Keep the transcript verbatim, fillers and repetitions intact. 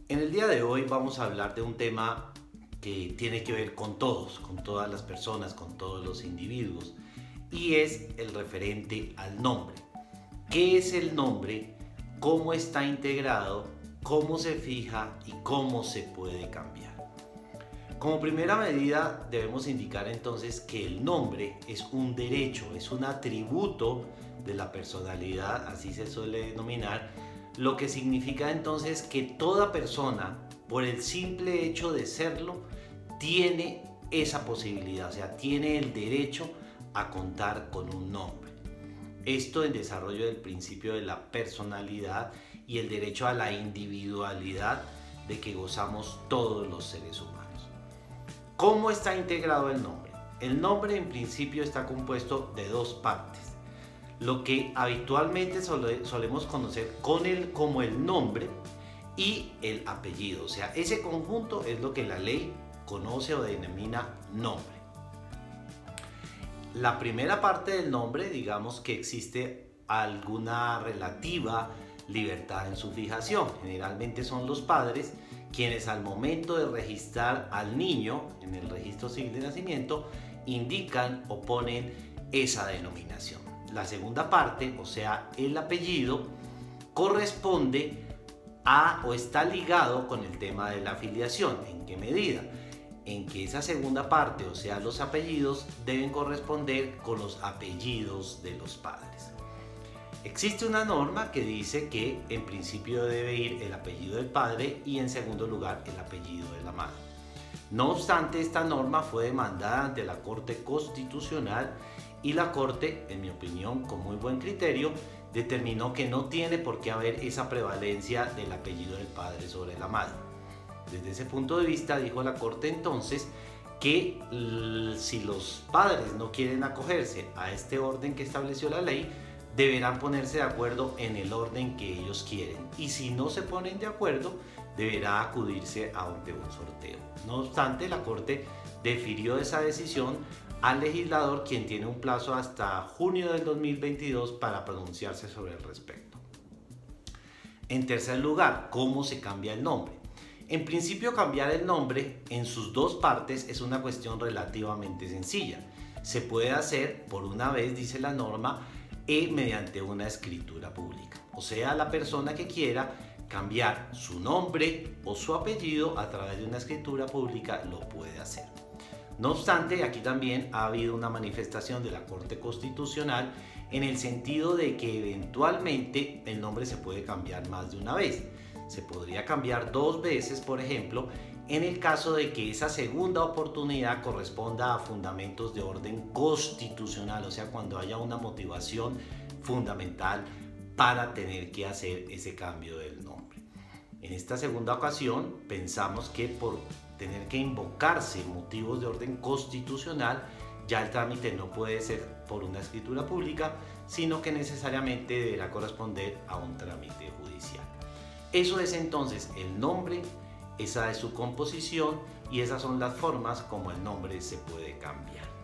En el día de hoy vamos a hablar de un tema que tiene que ver con todos, con todas las personas, con todos los individuos, y es el referente al nombre. ¿Qué es el nombre? ¿Cómo está integrado? ¿Cómo se fija? ¿Y cómo se puede cambiar? Como primera medida debemos indicar entonces que el nombre es un derecho, es un atributo de la personalidad, así se suele denominar, lo que significa entonces que toda persona, por el simple hecho de serlo, tiene esa posibilidad, o sea, tiene el derecho a contar con un nombre. Esto en desarrollo del principio de la personalidad y el derecho a la individualidad de que gozamos todos los seres humanos. ¿Cómo está integrado el nombre? El nombre en principio está compuesto de dos partes. Lo que habitualmente sole, solemos conocer con el, como el nombre y el apellido. O sea, ese conjunto es lo que la ley conoce o denomina nombre. La primera parte del nombre, digamos que existe alguna relativa libertad en su fijación. Generalmente son los padres quienes al momento de registrar al niño en el registro civil de nacimiento indican o ponen esa denominación. La segunda parte, o sea, el apellido, corresponde a o está ligado con el tema de la filiación. ¿En qué medida? En que esa segunda parte, o sea, los apellidos, deben corresponder con los apellidos de los padres. Existe una norma que dice que en principio debe ir el apellido del padre y en segundo lugar el apellido de la madre. No obstante, esta norma fue demandada ante la Corte Constitucional y la Corte, en mi opinión, con muy buen criterio, determinó que no tiene por qué haber esa prevalencia del apellido del padre sobre la madre. Desde ese punto de vista, dijo la Corte entonces que si los padres no quieren acogerse a este orden que estableció la ley, deberán ponerse de acuerdo en el orden que ellos quieren. Y si no se ponen de acuerdo, deberá acudirse a un sorteo. No obstante, la Corte defirió esa decisión al legislador, quien tiene un plazo hasta junio del dos mil veintidós para pronunciarse sobre el respecto. En tercer lugar, ¿cómo se cambia el nombre? En principio, cambiar el nombre en sus dos partes es una cuestión relativamente sencilla. Se puede hacer por una vez, dice la norma, y mediante una escritura pública. O sea, la persona que quiera cambiar su nombre o su apellido a través de una escritura pública lo puede hacer. No obstante, aquí también ha habido una manifestación de la Corte Constitucional en el sentido de que eventualmente el nombre se puede cambiar más de una vez. Se podría cambiar dos veces, por ejemplo, en el caso de que esa segunda oportunidad corresponda a fundamentos de orden constitucional, o sea, cuando haya una motivación fundamental para tener que hacer ese cambio del nombre. En esta segunda ocasión pensamos que por tener que invocarse motivos de orden constitucional, ya el trámite no puede ser por una escritura pública, sino que necesariamente deberá corresponder a un trámite judicial. Eso es entonces el nombre, esa es su composición y esas son las formas como el nombre se puede cambiar.